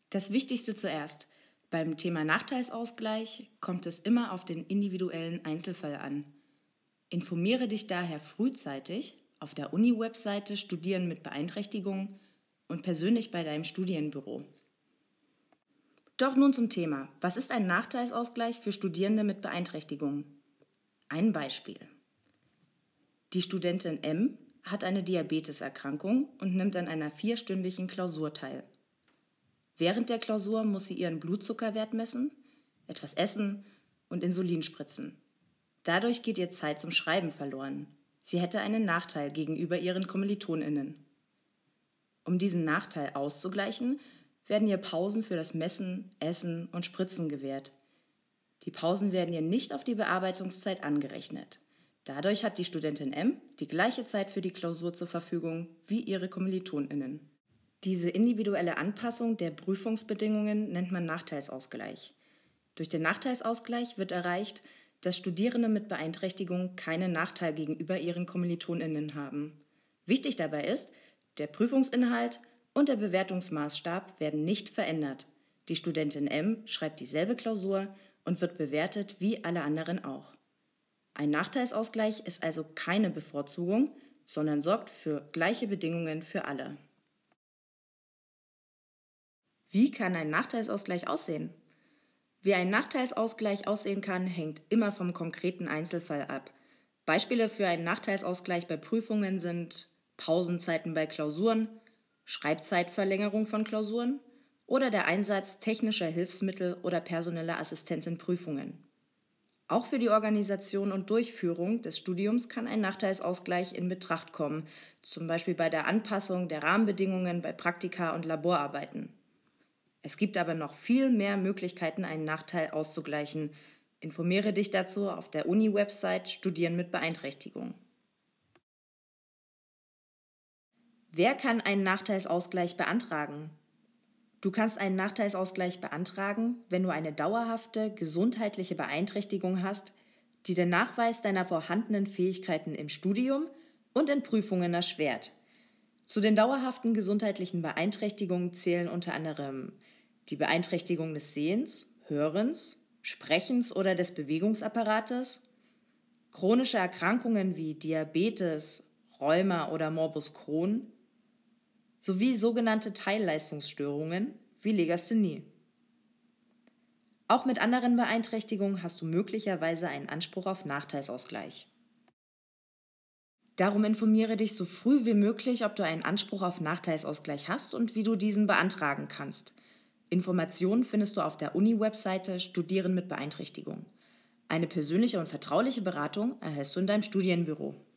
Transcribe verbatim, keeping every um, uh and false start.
Das Wichtigste zuerst. Beim Thema Nachteilsausgleich kommt es immer auf den individuellen Einzelfall an. Informiere dich daher frühzeitig auf der Uni-Webseite Studieren mit Beeinträchtigungen und persönlich bei deinem Studienbüro. Doch nun zum Thema. Was ist ein Nachteilsausgleich für Studierende mit Beeinträchtigungen? Ein Beispiel. Die Studentin M hat eine Diabeteserkrankung und nimmt an einer vierstündigen Klausur teil. Während der Klausur muss sie ihren Blutzuckerwert messen, etwas essen und Insulin spritzen. Dadurch geht ihr Zeit zum Schreiben verloren. Sie hätte einen Nachteil gegenüber ihren KommilitonInnen. Um diesen Nachteil auszugleichen, werden ihr Pausen für das Messen, Essen und Spritzen gewährt. Die Pausen werden ihr nicht auf die Bearbeitungszeit angerechnet. Dadurch hat die Studentin M die gleiche Zeit für die Klausur zur Verfügung wie ihre KommilitonInnen. Diese individuelle Anpassung der Prüfungsbedingungen nennt man Nachteilsausgleich. Durch den Nachteilsausgleich wird erreicht, dass Studierende mit Beeinträchtigung keinen Nachteil gegenüber ihren KommilitonInnen haben. Wichtig dabei ist, der Prüfungsinhalt und der Bewertungsmaßstab werden nicht verändert. Die Studentin M schreibt dieselbe Klausur und wird bewertet wie alle anderen auch. Ein Nachteilsausgleich ist also keine Bevorzugung, sondern sorgt für gleiche Bedingungen für alle. Wie kann ein Nachteilsausgleich aussehen? Wie ein Nachteilsausgleich aussehen kann, hängt immer vom konkreten Einzelfall ab. Beispiele für einen Nachteilsausgleich bei Prüfungen sind Pausenzeiten bei Klausuren, Schreibzeitverlängerung von Klausuren oder der Einsatz technischer Hilfsmittel oder personeller Assistenz in Prüfungen. Auch für die Organisation und Durchführung des Studiums kann ein Nachteilsausgleich in Betracht kommen, zum Beispiel bei der Anpassung der Rahmenbedingungen bei Praktika und Laborarbeiten. Es gibt aber noch viel mehr Möglichkeiten, einen Nachteil auszugleichen. Informiere dich dazu auf der Uni-Website Studieren mit Beeinträchtigung. Wer kann einen Nachteilsausgleich beantragen? Du kannst einen Nachteilsausgleich beantragen, wenn du eine dauerhafte gesundheitliche Beeinträchtigung hast, die den Nachweis deiner vorhandenen Fähigkeiten im Studium und in Prüfungen erschwert. Zu den dauerhaften gesundheitlichen Beeinträchtigungen zählen unter anderem die Beeinträchtigung des Sehens, Hörens, Sprechens oder des Bewegungsapparates, chronische Erkrankungen wie Diabetes, Rheuma oder Morbus Crohn sowie sogenannte Teilleistungsstörungen wie Legasthenie. Auch mit anderen Beeinträchtigungen hast du möglicherweise einen Anspruch auf Nachteilsausgleich. Darum informiere dich so früh wie möglich, ob du einen Anspruch auf Nachteilsausgleich hast und wie du diesen beantragen kannst. Informationen findest du auf der Uni-Webseite Studieren mit Beeinträchtigung. Eine persönliche und vertrauliche Beratung erhältst du in deinem Studienbüro.